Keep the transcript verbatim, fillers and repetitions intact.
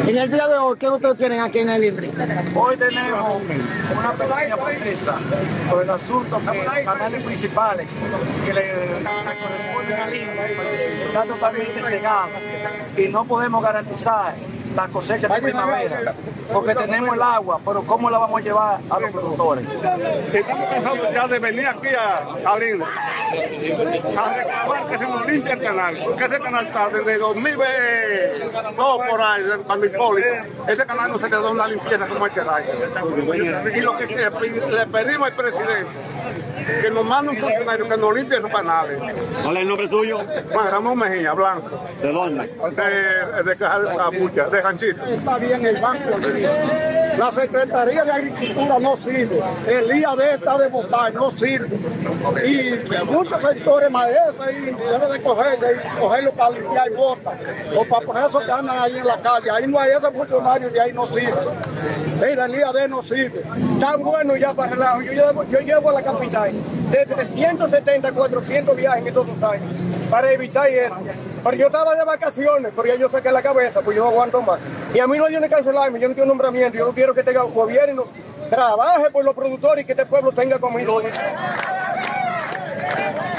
En el día de hoy, ¿qué ustedes tienen aquí en el Intri? Hoy tenemos una pequeña protesta por el asunto que los canales principales que le corresponden al Intri están totalmente cegados y no podemos garantizar la cosecha de primavera porque tenemos el agua, pero ¿cómo la vamos a llevar a los productores? Estamos pensando ya de venir aquí a Salinas a reclamar que se nos limpie el canal, porque ese canal está desde dos mil dos por ahí, cuando Hipólito, ese canal no se le da una limpieza como este año. Y lo que le pedimos al presidente, que nos mande un funcionario que nos limpie esos canales. ¿Cuál es el nombre tuyo? Juan Ramón Mejía, Blanco. ¿De dónde? De, de Cajapucha, de Ranchito. Está bien el banco. La Secretaría de Agricultura no sirve. El I A D está de botar, no sirve. Y muchos sectores maestros ahí deben de cogerse y cogerlo para limpiar y botas. O para poner esos que andan ahí en la calle. Ahí no hay esos funcionarios de ahí no sirve. El del I A D no sirve. Tan bueno ya para relajo. Yo llevo, yo llevo a la capital desde ciento setenta a cuatrocientos viajes en todos los años para evitar esto. Pero yo estaba de vacaciones, pero ya yo saqué la cabeza, pues yo no aguanto más. Y a mí no hay que cancelarme, yo no quiero nombramiento, yo no quiero que este gobierno trabaje por los productores y que este pueblo tenga comida.